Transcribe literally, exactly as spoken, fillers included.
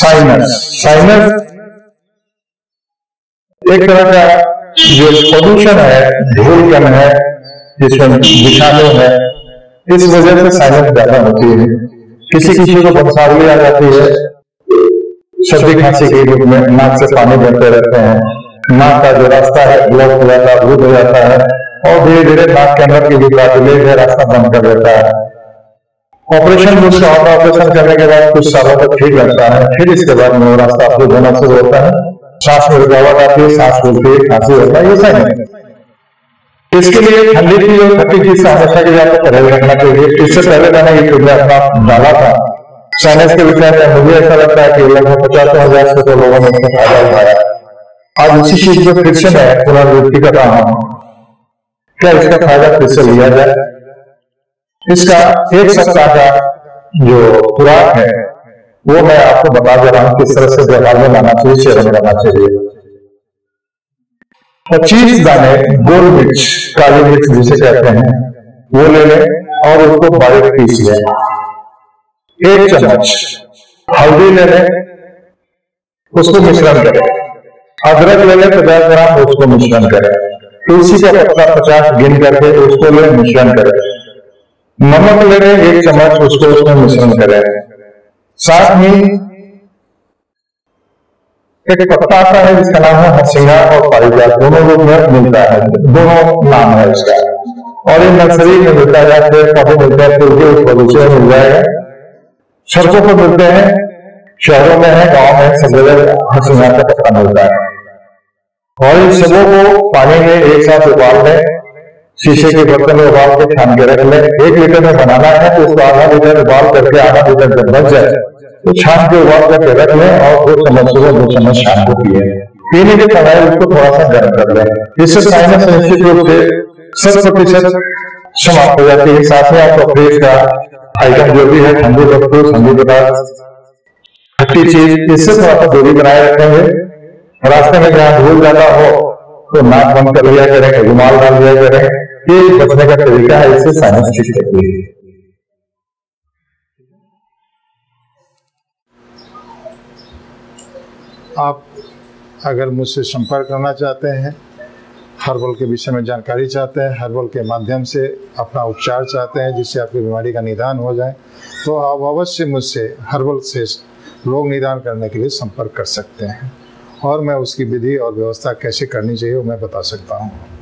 Sinus sinus एक तरह का जो प्रदूषण है, धूल कण है, जिसमें विषाणु है, इस वजह से साइनस ज्यादा होती है। किसी किसी को बंसावली आ जाती है, सर्दी खांसी के रूप में नाक से पानी बहते रहते हैं, नाक का जो रास्ता है ब्लॉक हो जाता है, अवरुद्ध हो जाता है और धीरे धीरे नाक के अंदर की जो कार्टिलेज है रास्ता बंद कर देता है। ऑपरेशन मुझसे होता, ऑपरेशन करने के बाद कुछ सालों तक ठीक लगता है, फिर इसके बाद में वो रास्ता अवरुद्ध होना शुरू होता है, सांस में रुकावट आती है, सांस फूलती है, खांसी होता है, ये साइनस। इसके लिए ठंडी चीज और खट्टी चीज से हमेशा के लिए आपको परहेज रखना चाहिए। इससे पहले मैंने ये वीडियो अपना डाला था साइनस के विषय में, मुझे ऐसा लगता है कि लगभग पचास हजार से तो लोगों ने इसका फायदा उठाया। आज इसी चीज को फिर से मैं पुनरावृत्ति कर रहा हूं, क्या इसका फायदा फिर से लिया जाए। इसका एक सप्ताह का जो खुराक है वो मैं आपको बता दे रहा हूं, किस तरह से व्यवहार में लाना चाहिए, सेवन करना चाहिए। पच्चीस दाने गोल मिर्च, काली मिर्च जिसे कहते हैं, वो ले लें और उसको बारीक पीस लें। एक चम्मच हल्दी ले लें, उसको मिश्रण करें। अदरक ले लें पचास ग्राम, उसको मिश्रण करें। तुलसी का पत्ता पचास गिन करके उसको ले मिश्रण करें। नमक ले लें एक चम्मच, उसको उसमें मिश्रण करें। साथ ही एक पत्ता आता है जिसका नाम है हरसिंगा और पारिजात, दोनों रूप में मिलता है, दोनों नाम है इसका, और ये नर्सरी में मिलता है, काफी मिलता है, तुलसी उस बगीचे में मिल जाएगा। सड़कों पर मिलते हैं, शहरों में है, गांव में सब जगह हरसिंगा का पत्ता मिलता है। और इन सबों को पानी में एक साथ उबाल लें, शीशे के बर्तन में उबाल के छान के रख लें। एक लीटर में बनाना है तो उसको आधा लीटर उबाल करके आधा लीटर जब बच जाए तो छान के उबाल करके रख लें और दो चम्मच सुबह दो चम्मच शाम को पिए। पीने के समय उसको थोड़ा सा गर्म कर लें, इससे साइनस निश्चित रूप से शत प्रतिशत समाप्त हो जाती है। साथ में आपका फ्रिज का आइटम जो भी है, ठंडी वस्तु, ठंडी पदार्थ, खट्टी चीज, इससे थोड़ा सा दूरी बनाए रखेंगे। रास्ते में जहाँ धूल ज्यादा हो तो नाक बंद कर लिया करें, रुमाल डाल लिया करें, ये बचने का तरीका है, इससे साइनस ठीक रहती है। आप अगर मुझसे संपर्क करना चाहते हैं, हर्बल के विषय में जानकारी चाहते हैं, हर्बल के माध्यम से अपना उपचार चाहते हैं जिससे आपकी बीमारी का निदान हो जाए, तो आप अवश्य मुझसे हर्बल से रोग निदान करने के लिए संपर्क कर सकते हैं और मैं उसकी विधि और व्यवस्था कैसे करनी चाहिए वो मैं बता सकता हूँ।